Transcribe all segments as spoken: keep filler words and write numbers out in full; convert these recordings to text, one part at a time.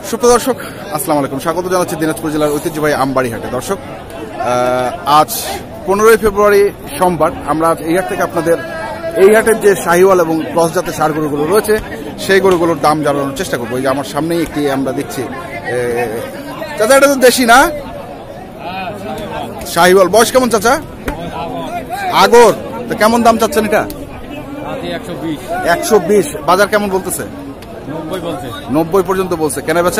সুপ্রদর্শক আসসালামু আলাইকুম, স্বাগত জানাচ্ছি দিনাজপুর জেলার ঐতিহ্যবাহী আমবাড়ি হাটে। দর্শক, আজ পনেরোই ফেব্রুয়ারি সোমবার। আমরা আজ এই হাট থেকে আপনাদের এই হাটের যে শাহিওয়াল এবং ক্রস জাতের ষাঁড় গরুগুলো রয়েছে সেই গরুগুলোর দাম জানানোর চেষ্টা করবো। এই যে আমার সামনেই একটি আমরা দেখছি, চাচা এটা তো দেশি না শাহিওয়াল, বয়স কেমন চাচা? আগর তো কেমন দাম চাচ্ছেন এটা? একশো বিশ। বাজার কেমন বলতেছে? নব্বই পর্যন্ত বলছে। কেনা বেচা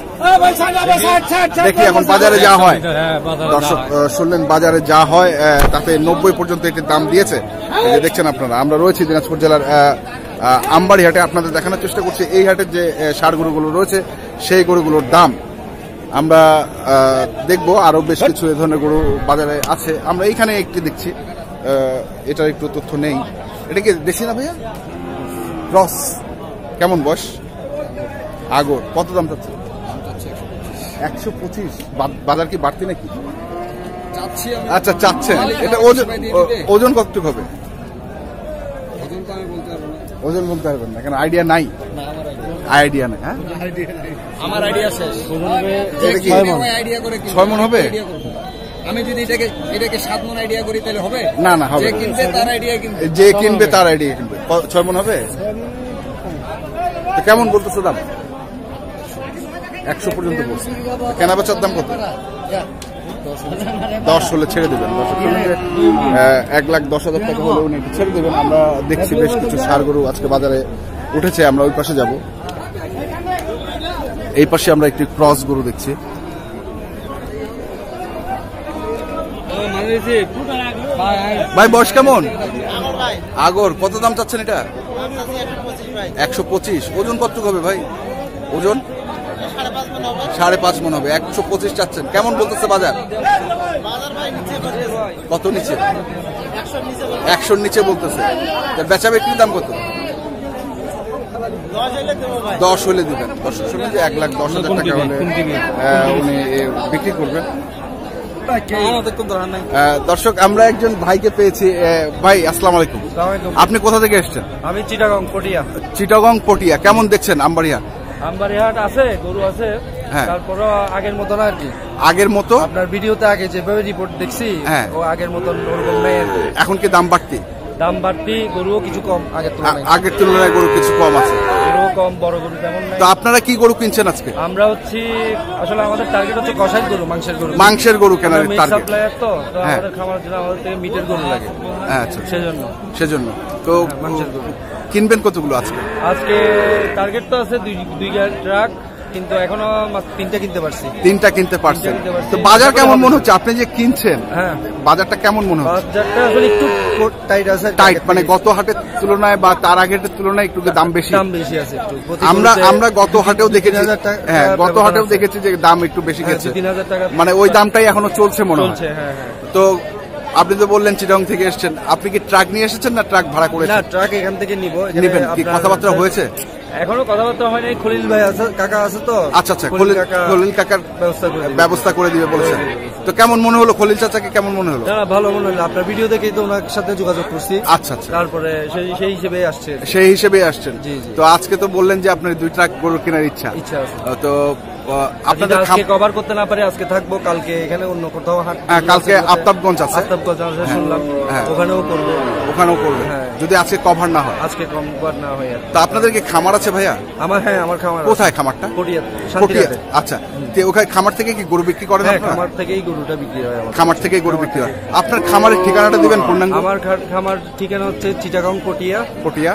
দেখি এখন বাজারে যা হয়। দর্শক শুনলেন, বাজারে যা হয় তাতে নব্বই পর্যন্ত এটির দাম দিয়েছে। দেখছেন আপনারা, আমরা রয়েছি দিনাজপুর জেলার আমবাড়ি হাটে। আপনাদের দেখানোর চেষ্টা করছি এই হাটের যে ষাঁড় গরুগুলো রয়েছে সেই গরুগুলোর দাম আমরা দেখবো। আরো বেশ কিছু এ ধরনের গরু বাজারে আছে। আমরা এইখানে একটি দেখছি, এটার একটু তথ্য নেই। এটা কি দেশি না ভাইয়া? ক্রস। কেমন বয়স? আগর। কত দাম চাচ্ছে? একশো পঁচিশ। বাজার কি বাড়তি নাকি? আচ্ছা, চাচ্ছেন। এটা ওজন ওজন কতটুকু হবে? ওজন বলতে পারবেন না কেন? আইডিয়া নাই? আইডিয়া নাই। হ্যাঁ, আমার আইডিয়া শেষ। ছয় মন হবে? আমি যদি এটাকে এটাকে সাত মন আইডিয়া করি তাহলে হবে না? না হবে। যে কিনবে তার আইডিয়া কিনবে, যে কিনবে তার আইডিয়া কিনবে। ছয় মন হবে? কেমন বলতেছে দাম? একশো পর্যন্ত বলছে। কেনা বেচার দাম কত? দশ হলে ছেড়ে দেবেন। এক লাখ দশ হাজার টাকা হলে উনি ছেড়ে দেবেন। আমরা দেখছি বেশ কিছু ষাঁড় গরু আজকে বাজারে উঠেছে। আমরা ওই পাশে যাব। এই পাশে আমরা একটি ক্রস গরু দেখছি। ভাই বয়স কেমন? আগর। কত দাম চাচ্ছেন এটা? একশো পঁচিশ। ওজন কতটুকু হবে ভাই? ওজন সাড়ে পাঁচ মন হবে। একশো পঁচিশ চাচ্ছেন। কেমন বলতেছে বাজার? কত নিচে? একশোর নিচে বলতেছে। বেচা বিক্রির দাম কত? দশ হলে দিবেন। দশ শুনে যে এক লাখ দশ হাজার টাকা হলে উনি বিক্রি করবেন। দর্শক, আমরা একজন ভাইকে পেয়েছি। ভাই আসসালামু আলাইকুম, আপনি কোথা থেকে এসেছেন? আমি চিটাগং পটিয়া। চিটাগং পটিয়া। কেমন দেখছেন আমবাড়ি হাট? আমবাড়ি হাট আছে, গরু আছে, তারপরও আগের মতো না আর কি। আগের মতো? আপনার ভিডিওতে আগে যেভাবে রিপোর্ট দেখছি ও আগের মতন ওরকম নাই আর কি। এখন কি দাম বাড়তি? দাম বাড়তি, গরুও কিছু কম আগের তুলনায়। আগের তুলনায় গরু কিছু কম আছে। গরুও কম, বড় গরু তেমন নাই। তো আপনারা কি গরু কিনছেন আজকে? আমরা হচ্ছি আসলে আমাদের টার্গেট হচ্ছে কষাই গরু, মাংসের গরু। মাংসের গরু কেনার টার্গেট। সাপ্লায়ার তো তো আমাদের খামার জন্য আমাদের থেকে মিটের গরু লাগে। আচ্ছা, সেজন্য সেজন্য তো মাংসের গরু কিনবেন কতগুলো আজকে? আজকে টার্গেট তো আছে দুই দুই ট্রাক, কিন্তু এখনো তিনটা কিনতে পারছি। তিনটা কিনতে পারছেন। তো বাজার কেমন মনে হচ্ছে? আপনি যে কিনছেন, হ্যাঁ, বাজারটা কেমন মনে হচ্ছে? বাজারটা আসলে একটু টাইট আছে। টাইট মানে গত হাটের তুলনায় বা তার আগের তুলনায় একটু দাম বেশি? দাম বেশি আছে একটু। আমরা আমরা গত হাটেও দেখেছি, হ্যাঁ গত হাটেও দেখেছি যে দাম একটু বেশি গেছে। মানে ওই দামটাই এখনো চলছে মনে হয়। তো আপনি তো বললেন চিটাগং থেকে এসেছেন, আপনি কি ট্রাক নিয়ে এসেছেন না ট্রাক ভাড়া করে? না, ট্রাক এখান থেকে নিব। নেবেন কি? কথাবার্তা হয়েছে? এখনো কথাবার্তা হয় নাই। খলিল ভাই আছে, কাকা আছে তো। আচ্ছা আচ্ছা, খলিল কাকার ব্যবস্থা করে দিবে বলেছেন। তো কেমন মনে হলো খলিল চাচাকে? কেমন মনে হলো? না, ভালো মনে হলো। আপনার ভিডিও দেখেই তো ওনার সাথে যোগাযোগ করছি। আচ্ছা আচ্ছা, তারপরে সেই সেই হিসেবে আসছে। সেই হিসেবে আসছেন। তো আজকে তো বললেন যে আপনার দুই ট্রাক গরু কেনার ইচ্ছা ইচ্ছা আছে। তো আপনাদের আজকে কভার করতে না পারে, আজকে থাকবো, কালকে এখানে অন্য কোথাও হাট। হ্যাঁ, কালকে আফতাবগঞ্জ আছে। আফতাবগঞ্জ আছে শুনলাম, ওখানেও করবো। ওখানেও করবে যদি আজকে কভার না হয়। আজকে কভার না হয়। তো আপনাদের কি খামার আছে ভাইয়া? আমার, হ্যাঁ আমার খামার। কোথায় খামারটা? পটিয়াতে। আচ্ছা, ওখানে খামার থেকে কি গরু বিক্রি করেন? খামার থেকেই গরুটা বিক্রি হয়। খামার থেকেই গরু বিক্রি হয়। আপনার খামারের ঠিকানাটা দিবেন পূর্ণাঙ্গ? আমার খামার ঠিকানা হচ্ছে চিটাগং পটিয়া। পটিয়া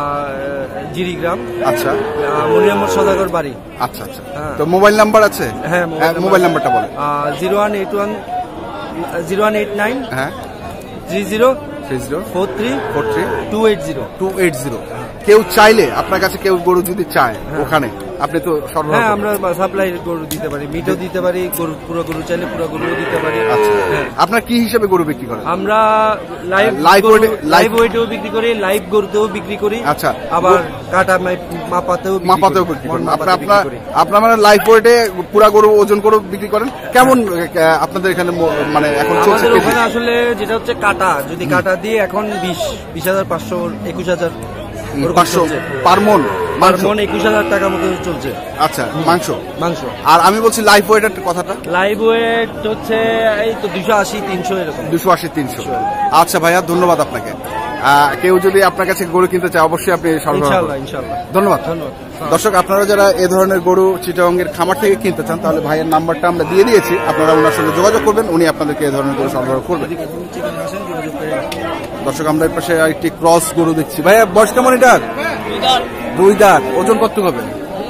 জিরিগ্রাম। আচ্ছা, মনিয়ামর সদাগর বাড়ি। আচ্ছা আচ্ছা। তো মোবাইল নাম্বার আছে? হ্যাঁ, মোবাইল নাম্বারটা বলেন। Zero one eight one zero one eight nine হ্যাঁ three zero three zero four three four three two eight zero two eight zero. কেউ চাইলে আপনার কাছে, কেউ গরু যদি চায় ওখানে আপনি তো সরবরাহ? হ্যাঁ, আমরা সাপ্লাই গরু দিতে পারি, মিটও দিতে পারি, গরু পুরো গরু চাইলে পুরো গরু দিতে পারি। আচ্ছা, আপনার কি হিসেবে গরু বিক্রি করেন? আমরা লাইভ লাইভ লাইভ ওয়েটেও বিক্রি করি, লাইভ গরুতেও বিক্রি করি। আচ্ছা, আবার কাটা মাপাতেও মাপাতেও বিক্রি করেন। আপনার আপনার মানে লাইভ ওয়েটে পুরো গরু ওজন করে বিক্রি করেন। কেমন আপনাদের এখানে মানে এখন চলছে? ওখানে আসলে যেটা হচ্ছে কাটা, যদি কাটা দিয়ে এখন বিশ বিশ হাজার পাঁচশো একুশ হাজার পাঁচশো পার মন পার মন একুশ হাজার টাকা মতো চলছে। আচ্ছা, মাংস মাংস। আর আমি বলছি লাইভ ওয়েটের কথাটা, লাইভ ওয়েট হচ্ছে এই তো দুশো আশি তিনশো এরকম। দুশো আশি তিনশো। আচ্ছা ভাইয়া, ধন্যবাদ আপনাকে। কেউ যদি আপনার কাছে গরু কিনতে চায় অবশ্যই আপনি ইনশাআল্লাহ ইনশাআল্লাহ। ধন্যবাদ। ধন্যবাদ। দর্শক, আপনারা যারা এ ধরনের গরু চিটাগংয়ের খামার থেকে কিনতে চান তাহলে ভাইয়ের নাম্বারটা আমরা দিয়ে দিয়েছি, আপনারা ওনার সঙ্গে যোগাযোগ করবেন, উনি আপনাদেরকে এ ধরনের গরু সরবরাহ করবেন। দর্শক, আমরা এই পাশে একটি ক্রস গরু দেখছি। ভাইয়া বয়স কেমন এটার? দুই দাঁত। ওজন কত হবে?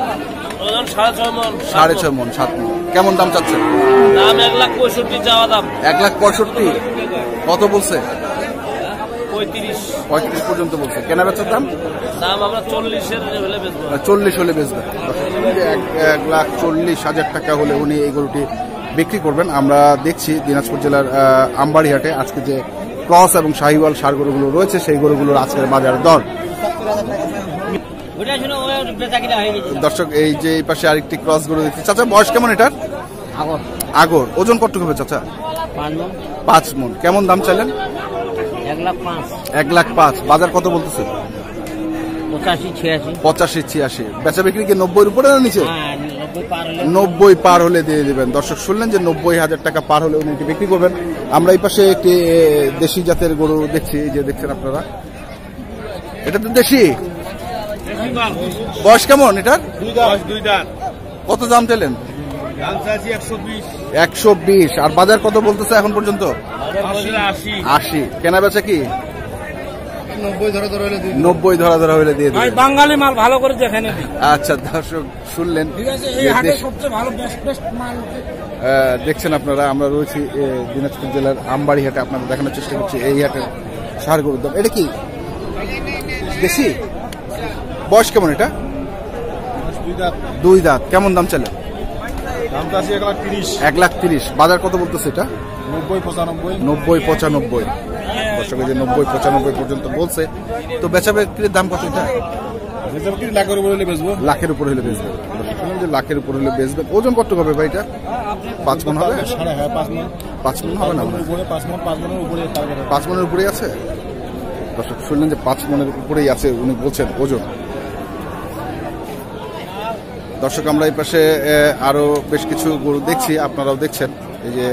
সাড়ে ছয় মন, সাত মন। কেমন দাম চাচ্ছেন? দাম এক লাখ পঁয়ষট্টি চাওয়া দাম। এক লাখ পঁয়ষট্টি। কত বলছে? পঁয়ত্রিশ পঁয়ত্রিশ পর্যন্ত বলছে। কেনা বেচার দাম? দাম আমরা চল্লিশের হলে বেচবো। চল্লিশ হলে বেচবেন। এক লাখ চল্লিশ হাজার টাকা হলে উনি এই গরুটি বিক্রি করবেন। আমরা দেখছি দিনাজপুর জেলার আমবাড়িহাটে আজকে যে ক্রস এবং শাহিওয়াল ষাঁড় গরুগুলো রয়েছে সেই গরুগুলোর আজকের বাজার দর। দর্শক, এই যে এই পাশে আরেকটি ক্রস গরু দেখছি। চাচা বয়স কেমন এটার? আগর। ওজন কতটুকু হবে চাচা? পাঁচ মন। কেমন দাম চাইলেন? এক লাখ পাঁচ। বাজার কত বলতেছে? পঁচাশি ছিয়াশি। বেচা বিক্রি কি নব্বই উপরে না নিচে? নব্বই পার হলে দিয়ে দিবেন। দর্শক শুনলেন যে নব্বই হাজার টাকা পার হলে উনি বিক্রি করবেন। আমরা এই পাশে একটি দেশি জাতের গরু দেখছি, যে দেখছেন আপনারা, এটা তো দেশি। বয়স কেমন এটার? কত দাম চাইলেন? একশো বিশ। আর বাজার কত বলতেছে এখন পর্যন্ত? আশি। কেনা বেচা কি? নব্বই ধরা ধরা হলে দিয়ে দেবেন। বাঙালি মাল ভালো করে দেখেন। আচ্ছা দর্শক শুনলেন, দেখছেন আপনারা, আমরা রয়েছি দিনাজপুর জেলার আমবাড়ি হাটে, আপনাদের দেখানোর চেষ্টা করছি এই হাটের ষাঁড় গরুর দাম। এটা কি দেশি? বয়স কেমন এটা? দুই দাঁত। কেমন দাম চলে? এক লাখ তিরিশ। বাজার কত বলতেছে এটা? নব্বই পঁচানব্বই। নব্বই পঁচানব্বই। দর্শক, যে নব্বই পঁচানব্বই পর্যন্ত বলছে। তো বেচা বিক্রির দাম কত এটা? লাখের উপর হলে বেচবো। লাখের উপর হলে বেচবেন। যে লাখের উপর হলে বেচবেন। ওজন কত হবে ভাই এটা? পাঁচ মন হবে? পাঁচ মন হবে না? পাঁচ মনের উপরেই আছে। দর্শক শুনলেন যে পাঁচ মনের উপরেই আছে উনি বলছেন ওজন। দর্শক, আমরা এই পাশে আরো বেশ কিছু গরু দেখছি, আপনারাও দেখছেন। এই যে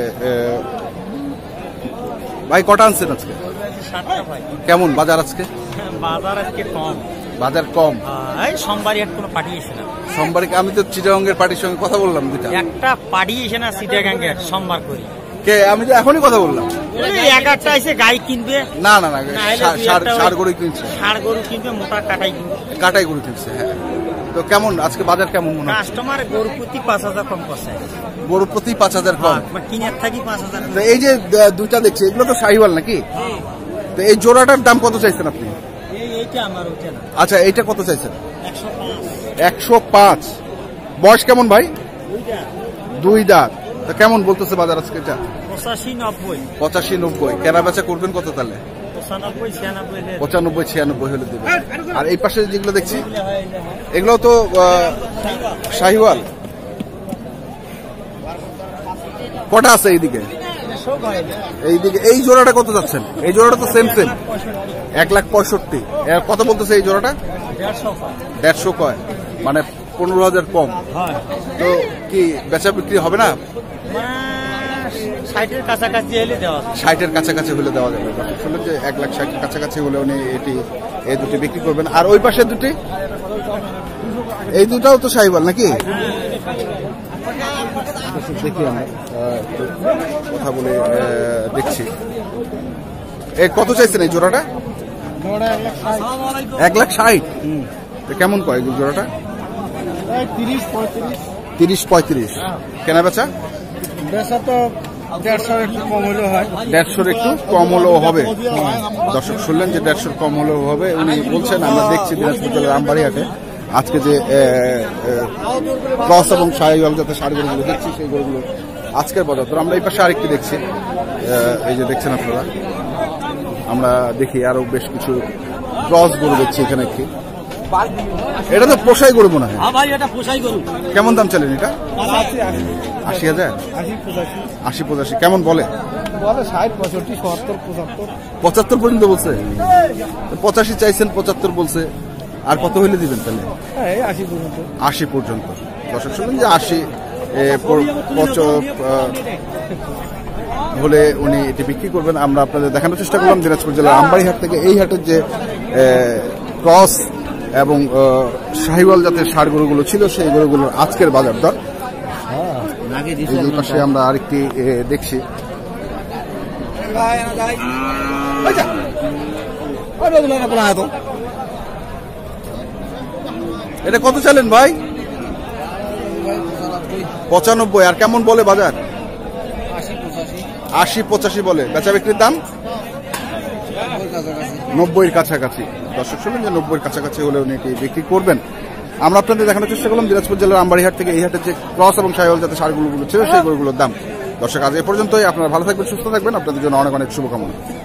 ভাই কটা আনছেন আজকে? কেমন বাজার আজকে? বাজার আজকে কম। বাজার কম। সোমবারই এক কোনো পার্টি এসে না। সোমবারে আমি তো চিটাগংয়ের পার্টির সঙ্গে কথা বললাম, দুটা একটা পার্টি এসে না চিটাগংয়ের সোমবার করি। কে? আমি তো এখনই কথা বললাম। এক একটা এসে গাই কিনবে। না না না, ষাঁড় গরু কিনছে। ষাঁড় গরু কিনবে, মোটা কাটাই কিনবে। কাটাই গরু কিনছে। হ্যাঁ। তো কেমন আজকে বাজার কেমন মনে হয়? কাস্টমার গরু প্রতি পাঁচ হাজার কম করছে। গরু প্রতি পাঁচ হাজার কম। কিনের থাকি পাঁচ হাজার। এই যে দুইটা দেখছি, এগুলো তো শাহিওয়াল নাকি? তো এই জোড়াটার দাম কত চাইছেন আপনি? আচ্ছা, এইটা কত চাইছেন? একশো পাঁচ। বয়স কেমন ভাই? দুই দাঁত। তা কেমন বলতেছে বাজার আজকে এটা? পঁচাশি নব্বই। পঁচাশি নব্বই। কেনা বেচা করবেন কত তাহলে? পঁচানব্বই ছিয়ানব্বই হলে দেবেন। আর এই পাশে যেগুলো দেখছি এগুলো তো শাহিওয়াল। কটা আছে এইদিকে? এইদিকে এই জোড়াটা কত যাচ্ছেন? এই জোড়াটা তো সেম সেম। এক লাখ পঁয়ষট্টি। কত বলতেছে এই জোড়াটা? দেড়শো কয়, মানে পনেরো হাজার কম। তো কি বেচা বিক্রি হবে না? ষাটের কাছাকাছি হলে দেওয়া ষাটের কাছাকাছি হলে দেওয়া যাবে। শুনলেন যে এক লাখ ষাটের কাছাকাছি হলে উনি এটি এই দুটি বিক্রি করবেন। আর ওই পাশে দুটি, এই দুটাও তো শাহিওয়াল নাকি? দেখি আমরা কথা বলে দেখছি। এই কত চাইছেন এই জোড়াটা? এক লাখ ষাট। কেমন কয় জোড়াটা? তিরিশ পঁয়ত্রিশ। কেনা বেচা? বেচা তো দেড়শোর একটু কম হলেও হয়। দেড়শোর একটু কম হলেও হবে। দর্শক শুনলেন যে দেড়শোর কম হলেও হবে উনি বলছেন। আমরা দেখছি দিনাজপুর জেলার আমবাড়িহাটে আজকে যে ক্রস এবং শাহিওয়াল যাতে ষাঁড় গরুগুলো দেখছি সেই গরুগুলো আজকের বাজার। তো আমরা এই পাশে আরেকটি দেখছি, এই যে দেখছেন আপনারা, আমরা দেখি আরো বেশ কিছু ক্রস গরু দেখছি এখানে। কি এটা তো পোষাই গরু মনে হয়? কেমন দাম চলেন এটা? আশি হাজার। আশি পঁচাশি। কেমন বলে? ষাট পঁয়ষট্টি সত্তর পঁচাত্তর। পঁচাত্তর পর্যন্ত বলছে। পঁচাশি চাইছেন, পঁচাত্তর বলছে। আর কত হইলে দিবেন তাহলে? হ্যাঁ আশি পর্যন্ত। আশি পর্যন্ত। দর্শক শুনলেন যে আশি এ, প- পচ- আহ, হলে উনি এটি বিক্রি করবেন। আমরা আপনাদের দেখানোর চেষ্টা করলাম দিনাজপুর জেলার আমবাড়িহাট থেকে এই হাটের যে ক্রস এবং শাহিওয়াল জাতের ষাঁড় গরুগুলো ছিল সেই গরুগুলোর আজকের বাজার দর। এই পাশে আমরা আরেকটি এ, দেখছি। এটা কত চালেন ভাই? পঁচানব্বই। আর কেমন বলে বাজার? আশি পঁচাশি বলে। বেচা বিক্রির দাম নব্বইয়ের কাছাকাছি। দর্শক শুনলেন যে নব্বইয়ের কাছাকাছি হলে উনি এটি বিক্রি করবেন। আমরা আপনাদের দেখানোর চেষ্টা করলাম দিনাজপুর জেলার আমবাড়িহাট থেকে এই হাটের যে ক্রস এবং শাহিওয়াল জাতের ষাঁড়গুলো ছিল সেই গরুগুলোর দাম। দর্শক আজ এ পর্যন্তই। আপনারা ভালো থাকবেন, সুস্থ থাকবেন। আপনাদের জন্য অনেক অনেক শুভকামনা।